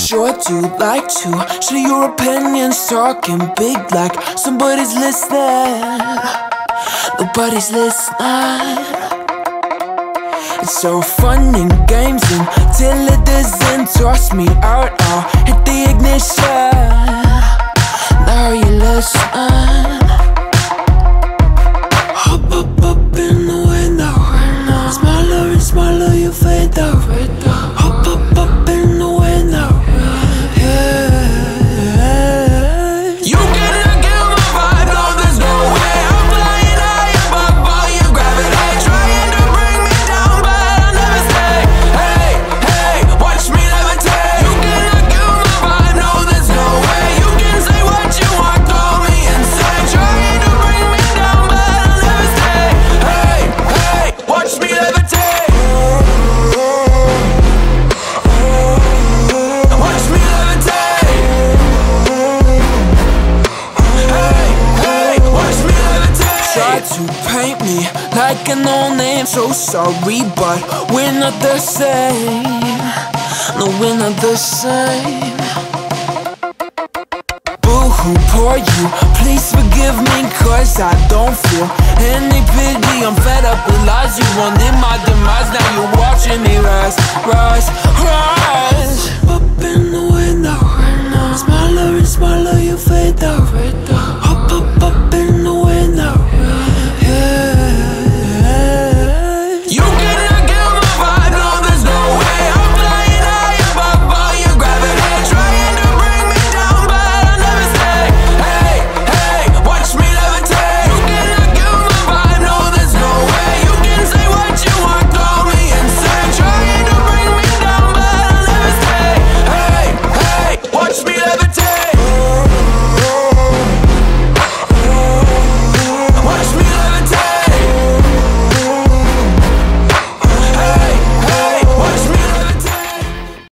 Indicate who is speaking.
Speaker 1: sure do like to share your opinions, talking big like somebody's listening. Nobody's listening. It's so fun and games until it doesn't. Toss me out, I'll hit the ignition. Now you listen. Hop up in the window. Smaller and smaller you fade out. Hop up in the window. You cannot get my vibe, no there's no way. I'm flying high above all your gravity, trying to bring me down but I'll never stay. Hey, hey, watch me levitate. You cannot get my vibe, no there's no way. You can say what you want, call me insane, trying to bring me down but I'll never stay. Hey, hey, watch me levitate. Watch me levitate. Hey, hey, watch me levitate. Try to paint me like a no-name, so sorry, but we're not the same. No, we're not the same. Boo-hoo, poor you, please forgive me, cause I don't feel any pity. I'm fed up with lies, you wanted my demise, now you're watching me rise, rise, rise.